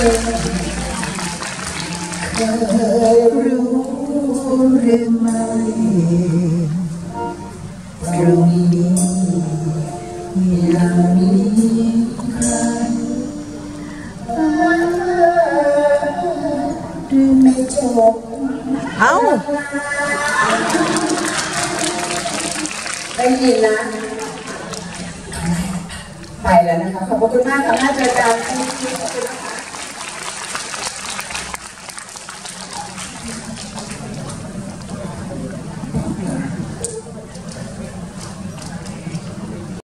เคยรู้หรือไม่ตรงนี้ยังมีใครหรือไม่จบเอ้าได้ยินนะไปแล้วนะคะขอบคุณมากค่ะน่าเจอกัน